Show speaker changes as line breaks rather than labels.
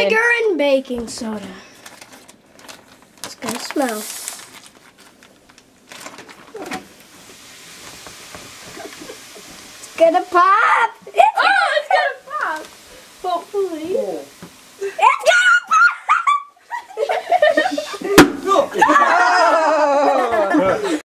Vinegar and baking soda. It's gonna smell. It's gonna pop!
Oh, it's gonna pop! Hopefully.
Oh.